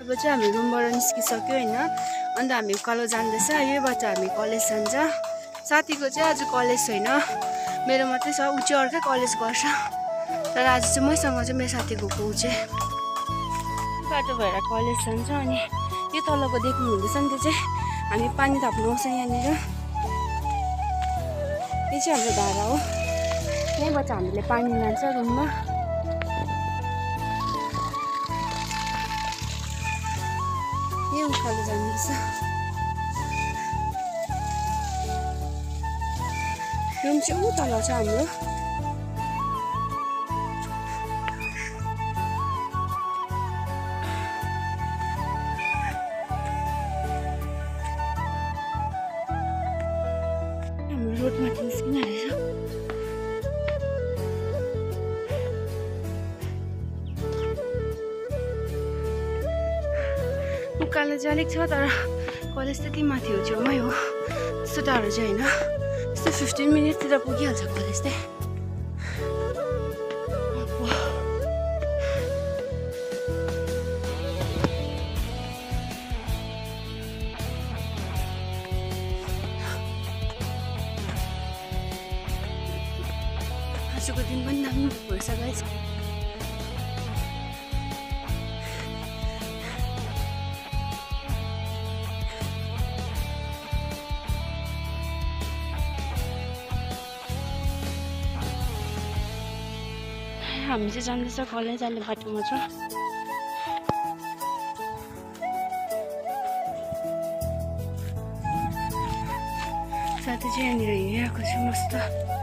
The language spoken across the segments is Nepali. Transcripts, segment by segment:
अब चाहिँ हामी रुमबाट निस्किसक्यो हैन। अन्त हामी उकालो जाँदैछ। यो बाटो हामी कलेज जान्छ। साथीको चाहिँ आज कलेज छैन, मेरो मात्रै छ। ऊ चाहिँ अर्कै कलेज गर्छ, तर आज चाहिँ मैसँग चाहिँ मेरो साथी गएको। ऊ चाहिँ बाटो भएर कलेज जान्छ। अनि यो तलको देख्नु हुँदैछ नि, त्यो चाहिँ हामी पानी थाप्नु आउँछ यहाँनिर। यो चाहिँ हाम्रो धारा हो, यहीँबाट हामीले पानी लान्छ रुममा। यो उकालो जाँदैछ। रुम चाहिँ ऊ तल छ हाम्रो। रोडमाथि निस्किन रहेछ। उकालो चाहिँ अलिक छ, तर कलेज त्यति माथि हो, छेउमै हो। त्यस्तो टाढो चाहिँ होइन, त्यस्तो 15 मिनटतिर पुगिहाल्छ कलेज चाहिँ। आजको दिन पनि दामी भएछ गाइस। हामी चाहिँ जाँदैछ कलेज, अहिले बाटोमा छ। साथी चाहिँ यहाँनिर हिँडिरहेको छ मस्त।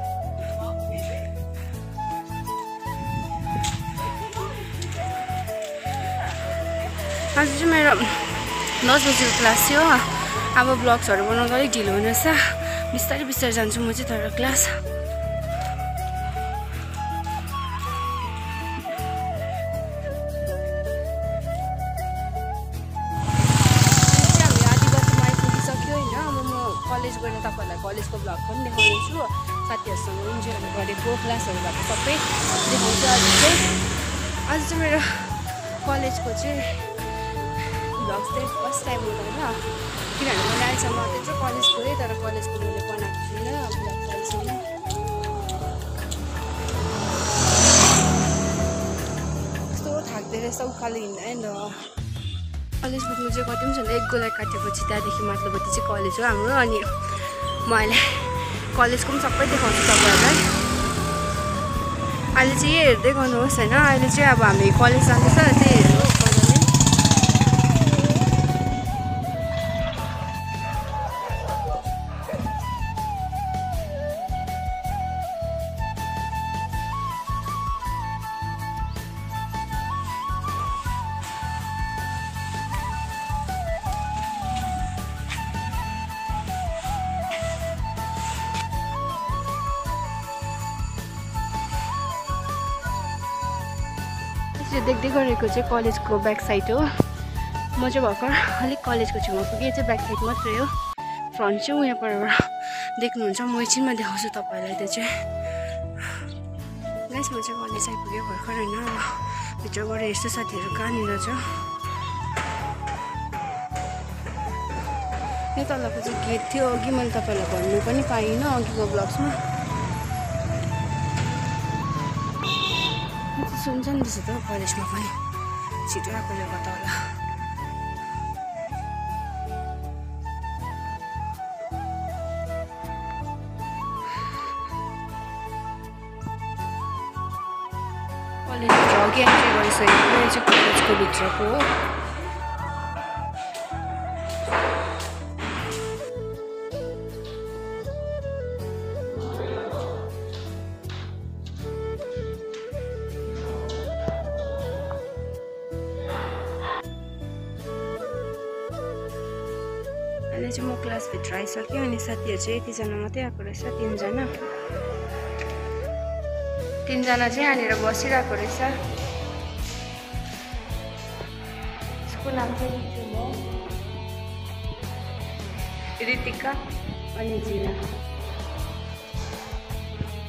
आज चाहिँ मेरो 10 बजीको क्लास थियो। अब ब्लग्सहरू बनाउँदा अलिक ढिलो हुनेछ, बिस्तारै बिस्तारै जान्छु म चाहिँ तर क्लास। कलेज गएर तपाईँहरूलाई कलेजको भ्लग पनि देखाउनेछु, साथीहरूसँग इन्जोयहरू गरेको, क्लासहरू भएको सबै देखाउँछु। आज चाहिँ मेरो कलेजको चाहिँ भ्लग चाहिँ फर्स्ट टाइम हो होइन, किनभने मैले अहिलेसम्म मात्रै चाहिँ कलेज गएँ, तर कलेजको मैले बनाएको छुइनँ भ्लग अहिलेसम्म। कस्तो थाक्दो रहेछ उकालो हिँड्दा नि त। कलेज पुग्नु चाहिँ कति पनि छैन, 1 गोलाई काटेपछि त्यहाँदेखि माथिल्लोपट्टि चाहिँ कलेज हो हाम्रो। अनि म अहिले कलेजको पनि सबै देखाउँछु तपाईँहरूलाई। अहिले चाहिँ यही हेर्दै गर्नुहोस् होइन। अहिले चाहिँ अब हामी कलेज जाँदैछ, त्यही हेर्नुहोस्। देख्दै गरेको चाहिँ कलेजको ब्याक साइड हो। म चाहिँ भर्खर अलिक कलेजको छेउमा पुगेँ, चाहिँ ब्याक साइड मात्रै हो। फ्रन्ट चाहिँ उहाँबाट देख्नुहुन्छ, म एकछिनमा देखाउँछु तपाईँहरूलाई। त्यो चाहिँ गाइस, म चाहिँ कलेज आइपुगेँ भर्खर होइन। भित्र गएर यस्तो साथीहरू कहाँनिर छ। यो तलको चाहिँ गेट थियो, अघि मैले तपाईँहरूलाई भन्नु पनि पाइनँ अघिको ब्लग्समा। सुन्छ नि त्यसो त कलेजमा पनि छिटो आएकोले गर्दा होला। कलेजभित्र अघि एन्ट्री गरिसकेको, यो चाहिँ कलेजको भित्रको हो। अहिले चाहिँ म क्लासभित्र आइसक्यो। अनि साथीहरू चाहिँ यतिजना मात्रै आएको रहेछ, 3जना। 3जना चाहिँ यहाँनिर बसिरहेको रहेछ। यसको नाम चाहिँ रितिका अनि जिना।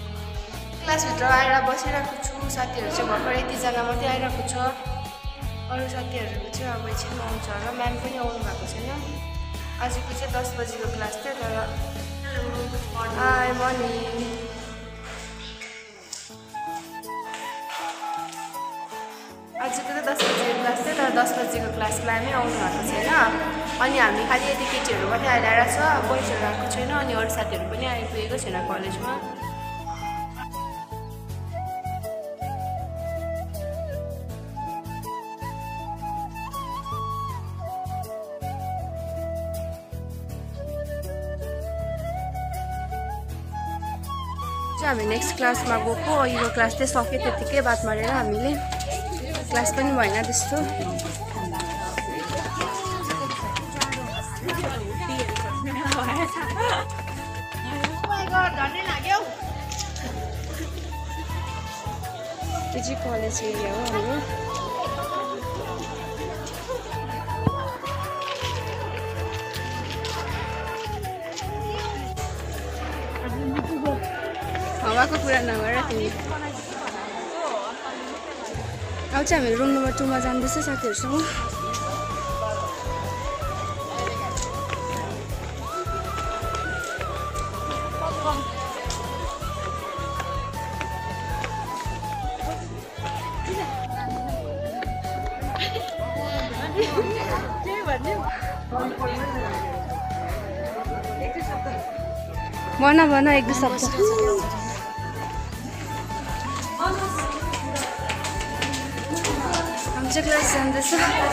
क्लासभित्र आएर बसिरहेको छु। साथीहरू चाहिँ भर्खर यतिजना मात्रै आइरहेको छ। अरू साथीहरूको चाहिँ अब एकछिन आउँछ होला, म्याम पनि आउनु भएको छैन। आजको चाहिँ 10 बजीको क्लास थियो तर हाई मर्निङ। आजको चाहिँ 10 बजीको क्लास थियो तर 10 बजीको क्लास म्यामै आउनु भएको छैन। अनि हामी खालि यति केटीहरू मात्रै आइरहेको छ, बोइजहरू आएको छैन। अनि अरू साथीहरू पनि आइपुगेको छैन कलेजमा। हामी नेक्स्ट क्लासमा गएको, यो क्लास चाहिँ सक्यो त्यतिकै बात मारेर हामीले। क्लास पनि भएन त्यस्तो। यो चाहिँ कलेज एरिया हो हाम्रो। हावाको कुरा नगर तिमी। अब चाहिँ हामी रुम नम्बर 2 मा जाँदैछ साथीहरूसँग। भन एक दुई शब्द। हम चाहिँ क्लास जाँदैछ।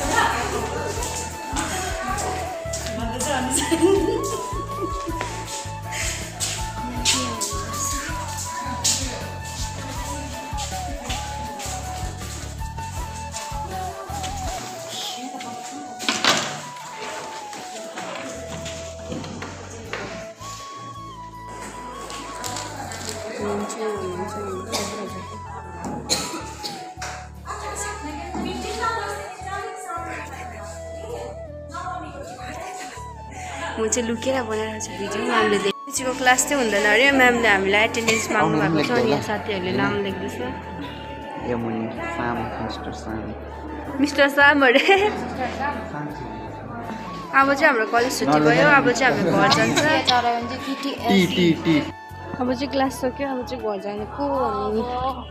म चाहिँ लुकेर बनाइरहेको छु भिडियो। म्यामले देखेको क्लास चाहिँ हुँदैन अरे, म्यामले हामीलाई एटेन्डेन्स माग्नु भएको छ। अनि साथीहरूले नाम लेख्दैछ। मिस्टर साम अरे। अब चाहिँ हाम्रो कलेज छुट्टी भयो, अब चाहिँ हामी घर जान्छ। अब चाहिँ क्लास सक्यो, अब चाहिँ घर जानेको हामी।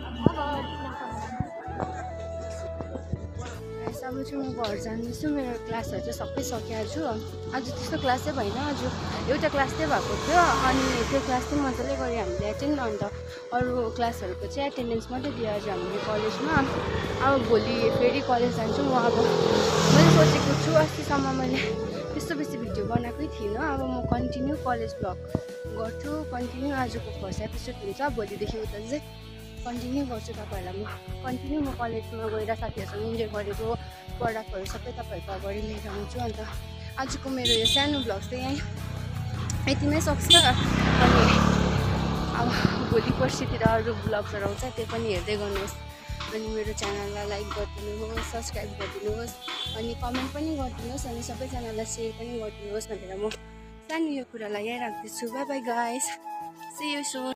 अब चाहिँ म घर जाँदैछु। मेरो क्लासहरू चाहिँ सबै सकिहाल्छु। आज त्यस्तो क्लासै भएन, आज एउटा क्लास चाहिँ भएको थियो। अनि त्यो क्लास चाहिँ मजाले गऱ्यो हामीले एटेन्ड। अन्त अरू क्लासहरूको चाहिँ एटेन्डेन्स मात्रै दियो आज हामीले कलेजमा। अब भोलि फेरि कलेज जान्छु म। अब मैले सोचेको छु, अस्तिसम्म मैले त्यस्तो बेसी भिडियो बनाएकै थिइनँ। अब म कन्टिन्यू कलेज ब्लग गर्छु। कन्टिन्यू आजको फर्स्ट एपिसोड हुन्छ, भोलिदेखि उता चाहिँ कन्टिन्यू गर्छु तपाईँहरूलाई। म कन्टिन्यू म कलेजमा गएर साथीहरूसँग इन्जोय गरेको प्रडक्टहरू सबै तपाईँहरूको अगाडि लिएर आउँछु। अन्त आजको मेरो यो सानो ब्लग चाहिँ यहीँ यतिमै सक्छ। अनि अब भोलि पर्सितिर अरू ब्लग्सहरू आउँछ, त्यो पनि हेर्दै गर्नुहोस्। अनि मेरो च्यानललाई लाइक गरिदिनुहोस्, सब्सक्राइब गरिदिनुहोस्, अनि कमेन्ट पनि गरिदिनुहोस्, अनि सबैजनालाई सेयर पनि गरिदिनुहोस् भनेर म सानो यो कुरालाई यहीँ राख्दैछु। Bye bye guys, see you soon.